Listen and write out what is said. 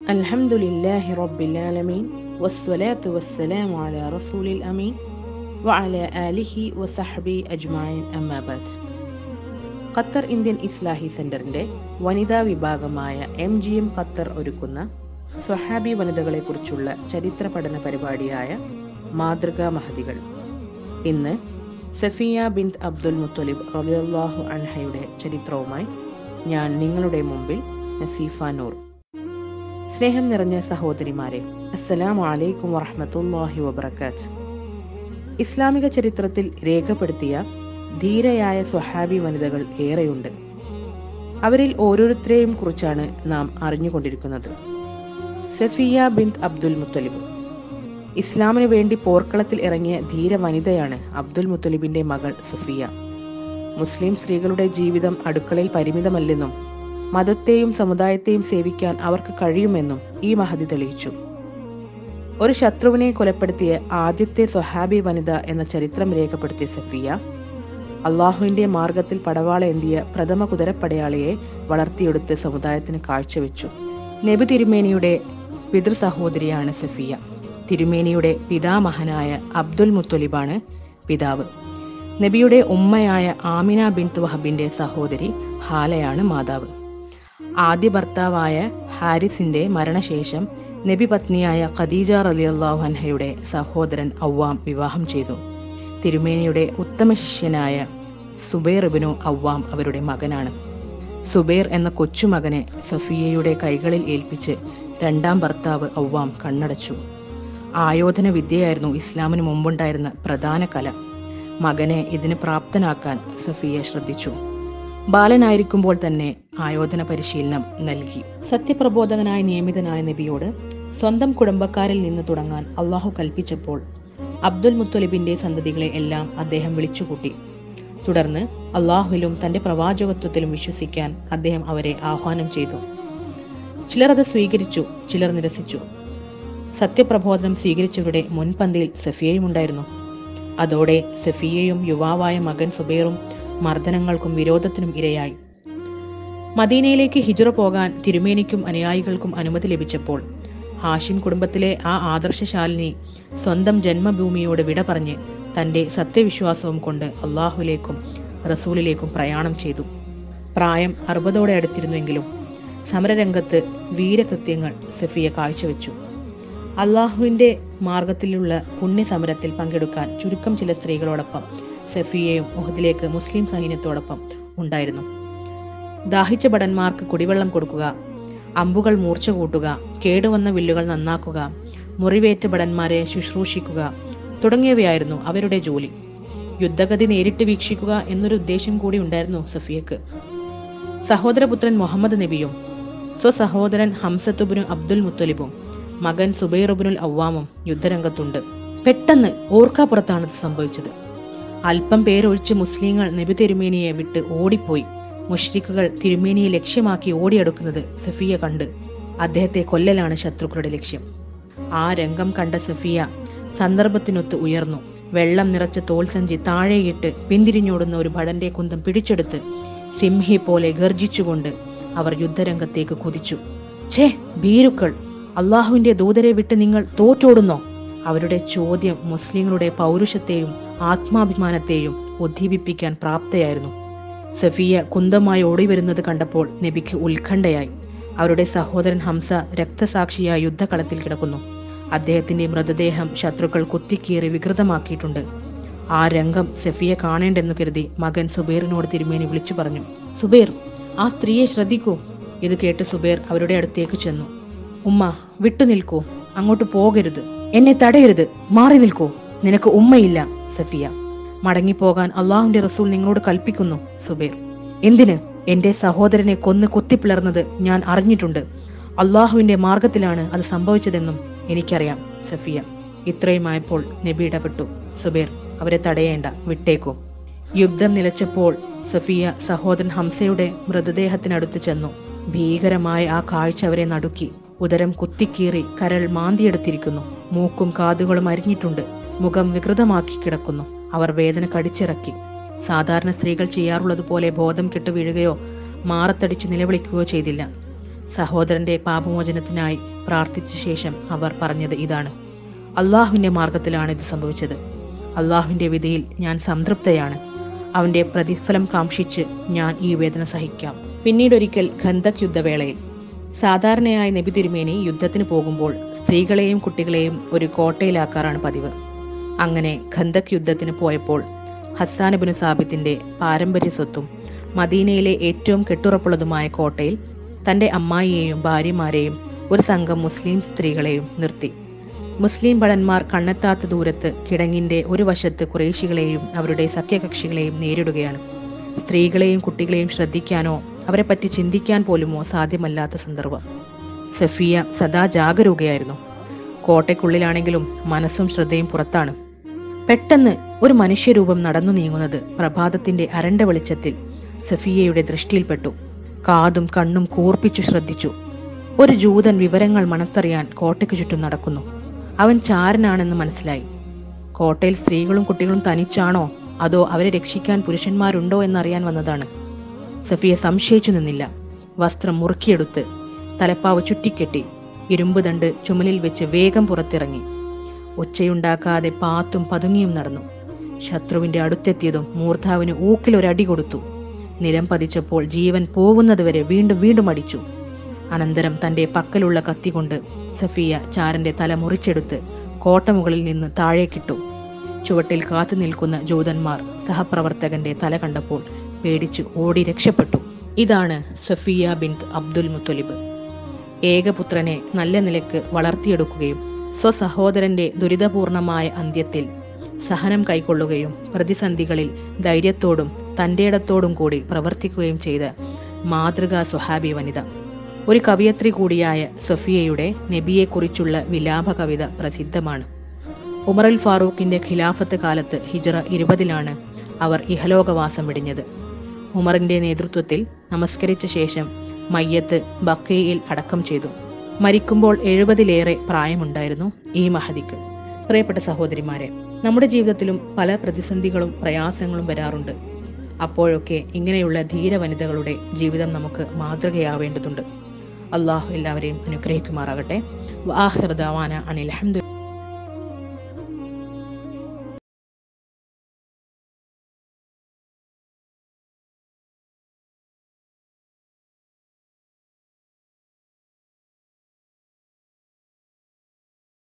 അൽഹംദുലില്ലാഹി റബ്ബിൽ ആലമീൻ വസ്സലാത്തു വസ്സലാമു അലാ റസൂലിൽ അമീൻ വഅലാ ആലിഹി വസഹ്ബിഹി അജ്മഈൻ അമ്മാ ബഅദ്. ഖത്തർ ഇന്ത്യൻ ഇസ്ലാഹി സെന്ററിന്റെ വനിതാ വിഭാഗമായ MGM ഖത്തർ ഒരുക്കുന്ന സ്വഹാബി വനിതകളെക്കുറിച്ചുള്ള ചരിത്ര പഠന പരിപാടിയായ മാതൃകാ മഹദികൾ. ഇന്ന് സഫിയ ബിൻത് അബ്ദുൽ മുത്തലിബ് റളിയല്ലാഹു അൻഹയുടെ ചരിത്രവുമായി ഞാൻ നിങ്ങളുടെ മുമ്പിൽ നസീഫ നൂർ. സ്നേഹം നിറഞ്ഞ സഹോദരിമാരെ, അസ്സലാമു അലൈക്കും വറഹ്മത്തുള്ളാഹി വബറകാത്ത്. ഇസ്ലാമിക ചരിത്രത്തിൽ രേഖപ്പെടുത്തിയ ധീരയായ സ്വഹാബി വനിതകൾ ഏറെയുണ്ട്. അവരിൽ ഓരോരുത്തരെയും കുറിച്ചാണ് നാം അറിഞ്ഞുകൊണ്ടിരിക്കുന്നത്. സഫിയ ബിൻത് അബ്ദുൽ മുത്തലിബ് ഇസ്ലാമിന് വേണ്ടി പോർക്കളത്തിൽ ഇറങ്ങിയ ധീര വനിതയാണ് അബ്ദുൽ മുത്തലിബിന്റെ മകൾ സഫിയ. മുസ്ലിം സ്ത്രീകളുടെ ജീവിതം അടുക്കളയിൽ പരിമിതമല്ലെന്നും മതത്തെയും സമുദായത്തെയും സേവിക്കാൻ അവർക്ക് കഴിയുമെന്നും ഈ മഹദി തെളിയിച്ചു. ഒരു ശത്രുവിനെ കൊലപ്പെടുത്തിയ ആദ്യത്തെ സ്വഹാബി വനിത എന്ന ചരിത്രം രേഖപ്പെടുത്തിയ സഫിയ അള്ളാഹുവിന്റെ മാർഗത്തിൽ പടവാളേന്തിയ പ്രഥമ കുതിരപ്പടയാളിയെ വളർത്തിയെടുത്ത് സമുദായത്തിന് കാഴ്ചവെച്ചു. നബി തിരുമേനിയുടെ പിതൃ സഹോദരിയാണ് സഫിയ. തിരുമേനിയുടെ പിതാമഹനായ അബ്ദുൽ മുത്തലിബാണ് പിതാവ്. നബിയുടെ ഉമ്മയായ ആമിന ബിൻത് വഹബിന്റെ സഹോദരി ഹാലയാണ് മാതാവ്. ആദ്യ ഭർത്താവായ ഹാരിസിന്റെ മരണശേഷം നബി പത്നിയായ ഖദീജ റളിയല്ലാഹു അൻഹയുടെ സഹോദരൻ അവ്വാം വിവാഹം ചെയ്തു. തിരുമേനിയുടെ ഉത്തമ ശിഷ്യനായ സുബൈർ ഇബ്നു അവ്വാം അവരുടെ മകനാണ്. സുബൈർ എന്ന കൊച്ചുമകനെ സഫിയയുടെ കൈകളിൽ ഏൽപ്പിച്ച് രണ്ടാം ഭർത്താവ് അവ്വാം കണ്ണടച്ചു. ആയോധന വിദ്യയായിരുന്നു ഇസ്ലാമിന് മുമ്പുണ്ടായിരുന്ന പ്രധാന കല. മകനെ ഇതിന് പ്രാപ്തനാക്കാൻ സഫിയ ശ്രദ്ധിച്ചു. ബാലനായിരിക്കുമ്പോൾ തന്നെ ആയോധന പരിശീലനം നൽകി. സത്യപ്രബോധകനായി നിയമിതനായ നബിയോട് സ്വന്തം കുടുംബക്കാരിൽ നിന്ന് തുടങ്ങാൻ അള്ളാഹു കൽപ്പിച്ചപ്പോൾ അബ്ദുൽ മുത്തലിബിന്റെ സന്തതികളെ എല്ലാം അദ്ദേഹം വിളിച്ചുകൂട്ടി. തുടർന്ന് അള്ളാഹുവിലും തന്റെ പ്രവാചകത്വത്തിലും വിശ്വസിക്കാൻ അദ്ദേഹം അവരെ ആഹ്വാനം ചെയ്തു. ചിലർ അത് സ്വീകരിച്ചു, ചിലർ നിരസിച്ചു. സത്യപ്രബോധനം സ്വീകരിച്ചവരുടെ മുൻപന്തിയിൽ സഫിയയും ഉണ്ടായിരുന്നു. അതോടെ സഫിയയും യുവാവായ മകൻ സുബൈറും മർദ്ദനങ്ങൾക്കും വിരോധത്തിനും ഇരയായി. മദീനയിലേക്ക് ഹിജ്റ പോകാൻ തിരുമേനിക്കും അനുയായികൾക്കും അനുമതി ലഭിച്ചപ്പോൾ ഹാഷിം കുടുംബത്തിലെ ആ ആദർശശാലിനി സ്വന്തം ജന്മഭൂമിയോട് വിട പറഞ്ഞ് തന്റെ സത്യവിശ്വാസവും കൊണ്ട് അള്ളാഹുവിലേക്കും റസൂലിലേക്കും പ്രയാണം ചെയ്തു. പ്രായം 60 അടുത്തിരുന്നുവെങ്കിലും സമരരംഗത്ത് വീരകൃത്യങ്ങൾ സഫിയ കാഴ്ചവെച്ചു. അള്ളാഹുവിന്റെ മാർഗത്തിലുള്ള പുണ്യസമരത്തിൽ പങ്കെടുക്കാൻ ചുരുക്കം ചില സ്ത്രീകളോടൊപ്പം സഫിയയും ഉഹദിലേക്ക് മുസ്ലിം സൈന്യത്തോടൊപ്പം ഉണ്ടായിരുന്നു. ദാഹിച്ച ഭടന്മാർക്ക് കുടിവെള്ളം കൊടുക്കുക, അമ്പുകൾ മൂർച്ച കൂട്ടുക, കേടുവന്ന വില്ലുകൾ നന്നാക്കുക, മുറിവേറ്റ ഭടന്മാരെ ശുശ്രൂഷിക്കുക തുടങ്ങിയവയായിരുന്നു അവരുടെ ജോലി. യുദ്ധഗതി നേരിട്ട് വീക്ഷിക്കുക എന്നൊരു ഉദ്ദേശം കൂടി ഉണ്ടായിരുന്നു സഫിയക്ക്. സഹോദരപുത്രൻ മുഹമ്മദ് നബിയും സ്വസഹോദരൻ ഹംസത്തുബ്നു അബ്ദുൽ മുത്തലിബും മകൻ സുബൈർ ഇബ്നുൽ അവ്വാമും യുദ്ധരംഗത്തുണ്ട്. പെട്ടെന്ന് ഓർക്കാപ്പുറത്താണ് സംഭവിച്ചത്. അല്പം പേരൊഴിച്ച് മുസ്ലിങ്ങൾ നബി തിരുമേനിയെ വിട്ട് ഓടിപ്പോയി. മുശ്രിക്കുകൾ തിരുമേനിയെ ലക്ഷ്യമാക്കി ഓടിയെടുക്കുന്നത് സഫിയ കണ്ട് അദ്ദേഹത്തെ കൊല്ലലാണ് ശത്രുക്കളുടെ ലക്ഷ്യം. ആ രംഗം കണ്ട സഫിയ സന്ദർഭത്തിനൊത്ത് ഉയർന്നു. വെള്ളം നിറച്ച തോൽസഞ്ചി താഴെയിട്ട് പിന്തിരിഞ്ഞോടുന്ന ഒരു ഭടന്റെ കുന്തം പിടിച്ചെടുത്ത് സിംഹി പോലെ ഗർജിച്ചുകൊണ്ട് അവർ യുദ്ധരംഗത്തേക്ക് കുതിച്ചു. ഛേ ഭീരുക്കൾ, അള്ളാഹുവിന്റെ ദൂതരെ വിട്ട് നിങ്ങൾ തോറ്റോടുന്നോ? അവരുടെ ചോദ്യം മുസ്ലിങ്ങളുടെ പൗരുഷത്തെയും ആത്മാഭിമാനത്തെയും ഉദ്ദീപിപ്പിക്കാൻ പ്രാപ്തയായിരുന്നു. സഫിയ കുന്തമായി ഓടിവരുന്നത് കണ്ടപ്പോൾ നബിക്ക് ഉത്കണ്ഠയായി. അവരുടെ സഹോദരൻ ഹംസ രക്തസാക്ഷിയായ യുദ്ധകളത്തിൽ കിടക്കുന്നു. അദ്ദേഹത്തിന്റെ മൃതദേഹം ശത്രുക്കൾ കുത്തിക്കീറി വികൃതമാക്കിയിട്ടുണ്ട്. ആ രംഗം സഫിയ കാണേണ്ടെന്നു കരുതി മകൻ സുബൈറിനോട് തിരുമേനി വിളിച്ചു പറഞ്ഞു, സുബൈർ, ആ സ്ത്രീയെ ശ്രദ്ധിക്കൂ. ഇത് കേട്ട് സുബൈർ അവരുടെ അടുത്തേക്ക് ചെന്നു. ഉമ്മ, വിട്ടുനിൽക്കൂ, അങ്ങോട്ട് പോകരുത്, എന്നെ തടയരുത്, മാറി നിൽക്കൂ, നിനക്ക് ഉമ്മയില്ല. സഫിയ, മടങ്ങിപ്പോകാൻ അള്ളാഹുവിന്റെ റസൂൽ നിങ്ങളോട് കൽപ്പിക്കുന്നു. സുബൈർ, എന്തിന്? എന്റെ സഹോദരനെ കൊന്ന് കുത്തിപ്പിളർന്നത് ഞാൻ അറിഞ്ഞിട്ടുണ്ട്. അള്ളാഹുവിന്റെ മാർഗത്തിലാണ് അത് സംഭവിച്ചതെന്നും എനിക്കറിയാം. സഫിയ, ഇത്രയുമായപ്പോൾ നബി ഇടപെട്ടു. സുബൈർ, അവരെ തടയേണ്ട, വിട്ടേക്കൂ. യുദ്ധം നിലച്ചപ്പോൾ സഫിയ സഹോദരൻ ഹംസയുടെ മൃതദേഹത്തിനടുത്ത് ചെന്നു. ഭീകരമായ ആ കാഴ്ച അവരെ നടുക്കി. ഉദരം കുത്തിക്കീറി കരൾ മാന്തിയെടുത്തിരിക്കുന്നു. മൂക്കും കാതുകളും അരിഞ്ഞിട്ടുണ്ട്. മുഖം വികൃതമാക്കി കിടക്കുന്നു. അവർ വേദന കടിച്ചിറക്കി. സാധാരണ സ്ത്രീകൾ ചെയ്യാറുള്ളതുപോലെ ബോധം കെട്ടു വീഴുകയോ മാറത്തടിച്ചു നിലവിളിക്കുകയോ ചെയ്തില്ല. സഹോദരന്റെ പാപമോചനത്തിനായി പ്രാർത്ഥിച്ച ശേഷം അവർ പറഞ്ഞത് ഇതാണ്: അള്ളാഹുവിന്റെ മാർഗത്തിലാണ് ഇത് സംഭവിച്ചത്. അള്ളാഹുവിന്റെ വിധിയിൽ ഞാൻ സംതൃപ്തയാണ്. അവന്റെ പ്രതിഫലം കാംക്ഷിച്ച് ഞാൻ ഈ വേദന സഹിക്കാം. പിന്നീടൊരിക്കൽ ഖന്തക് യുദ്ധവേളയിൽ സാധാരണയായി നബി തിരുമേനി യുദ്ധത്തിന് പോകുമ്പോൾ സ്ത്രീകളെയും കുട്ടികളെയും ഒരു കോട്ടയിലാക്കാറാണ് പതിവ്. അങ്ങനെ ഖന്തക് യുദ്ധത്തിന് പോയപ്പോൾ ഹസ്സാൻ ഇബ്നു സാബിത്തിന്റെ പാരമ്പര്യ സ്വത്തും മദീനയിലെ ഏറ്റവും കെട്ടുറപ്പുള്ളതുമായ കോട്ടയിൽ തന്റെ അമ്മായിയെയും ഭാര്യമാരെയും ഒരു സംഘം മുസ്ലിം സ്ത്രീകളെയും നിർത്തി. മുസ്ലിം ഭടന്മാർ കണ്ണെത്താത്ത ദൂരത്ത് കിടങ്ങിന്റെ ഒരു വശത്ത് ഖുറൈശികളെയും അവരുടെ സഖ്യകക്ഷികളെയും നേരിടുകയാണ്. സ്ത്രീകളെയും കുട്ടികളെയും ശ്രദ്ധിക്കാനോ അവരെപ്പറ്റി ചിന്തിക്കാൻ പോലുമോ സാധ്യമല്ലാത്ത സന്ദർഭം. സഫിയ സദാ ജാഗരൂകയായിരുന്നു. കോട്ടയ്ക്കുള്ളിലാണെങ്കിലും മനസ്സും ശ്രദ്ധയും പുറത്താണ്. പെട്ടെന്ന് ഒരു മനുഷ്യരൂപം നടന്നു നീങ്ങുന്നത് പ്രഭാതത്തിന്റെ അരണ്ട വെളിച്ചത്തിൽ സഫിയയുടെ ദൃഷ്ടിയിൽപ്പെട്ടു. കാതും കണ്ണും കൂർപ്പിച്ചു ശ്രദ്ധിച്ചു. ഒരു ജൂതൻ വിവരങ്ങൾ മണത്തറിയാൻ കോട്ടയ്ക്ക് ചുറ്റും നടക്കുന്നു. അവൻ ചാരനാണെന്ന് മനസ്സിലായി. കോട്ടയിൽ സ്ത്രീകളും കുട്ടികളും തനിച്ചാണോ അതോ അവരെ രക്ഷിക്കാൻ പുരുഷന്മാരുണ്ടോ എന്നറിയാൻ വന്നതാണ്. സഫിയ സംശയിച്ചു നിന്നില്ല. വസ്ത്രം മുറുക്കിയെടുത്ത് തലപ്പാവ് ചുറ്റിക്കെട്ടി ഇരുമ്പ് ദണ്ട് ചുമലിൽ വെച്ച് വേഗം പുറത്തിറങ്ങി. ഒച്ചയുണ്ടാക്കാതെ പാത്തും പതുങ്ങിയും നടന്നു. ശത്രുവിന്റെ അടുത്തെത്തിയതും മൂർധാവിന് ഊക്കിലൊരടി കൊടുത്തു. നിലം പതിച്ചപ്പോൾ ജീവൻ പോകുന്നതുവരെ വീണ്ടും വീണ്ടും അടിച്ചു. അനന്തരം തന്റെ പക്കലുള്ള കത്തി കൊണ്ട് സഫിയ ചാരന്റെ തല മുറിച്ചെടുത്ത് കോട്ടമുകളിൽ നിന്ന് താഴേക്കിട്ടു. ചുവട്ടിൽ കാത്തു നിൽക്കുന്ന ജൂതന്മാർ സഹപ്രവർത്തകന്റെ തല കണ്ടപ്പോൾ പേടിച്ചു ഓടി രക്ഷപ്പെട്ടു. ഇതാണ് സഫിയ ബിൻത് അബ്ദുൽ മുത്തലിബ്. ഏകപുത്രനെ നല്ല നിലക്ക് വളർത്തിയെടുക്കുകയും സ്വസഹോദരന്റെ ദുരിതപൂർണമായ അന്ത്യത്തിൽ സഹനം കൈക്കൊള്ളുകയും പ്രതിസന്ധികളിൽ ധൈര്യത്തോടും തന്റേടത്തോടും കൂടി പ്രവർത്തിക്കുകയും ചെയ്ത മാതൃകാ സ്വഹാബി വനിത. ഒരു കവിയത്രി കൂടിയായ സഫിയയുടെ നബിയെക്കുറിച്ചുള്ള വിലാപ കവിത പ്രസിദ്ധമാണ്. ഉമറുൽ ഫാറൂഖിന്റെ ഖിലാഫത്ത് കാലത്ത് ഹിജ്റ 20 അവർ ഇഹലോകവാസം വെടിഞ്ഞത്. ഉമറിന്റെ നേതൃത്വത്തിൽ നമസ്കരിച്ച ശേഷം മയ്യത്ത് ബഖീയിൽ അടക്കം ചെയ്തു. മരിക്കുമ്പോൾ 70-ലേറെ പ്രായമുണ്ടായിരുന്നു ഈ മഹദിക്ക്. പ്രിയപ്പെട്ട സഹോദരിമാരെ, നമ്മുടെ ജീവിതത്തിലും പല പ്രതിസന്ധികളും പ്രയാസങ്ങളും വരാറുണ്ട്. അപ്പോഴൊക്കെ ഇങ്ങനെയുള്ള ധീര വനിതകളുടെ ജീവിതം നമുക്ക് മാതൃകയാവേണ്ടതുണ്ട്. അള്ളാഹു എല്ലാവരെയും അനുഗ്രഹിക്കുമാറാകട്ടെ. വആഖിറു ദഅവാന അനിൽ ഹംദുലില്ലാഹി.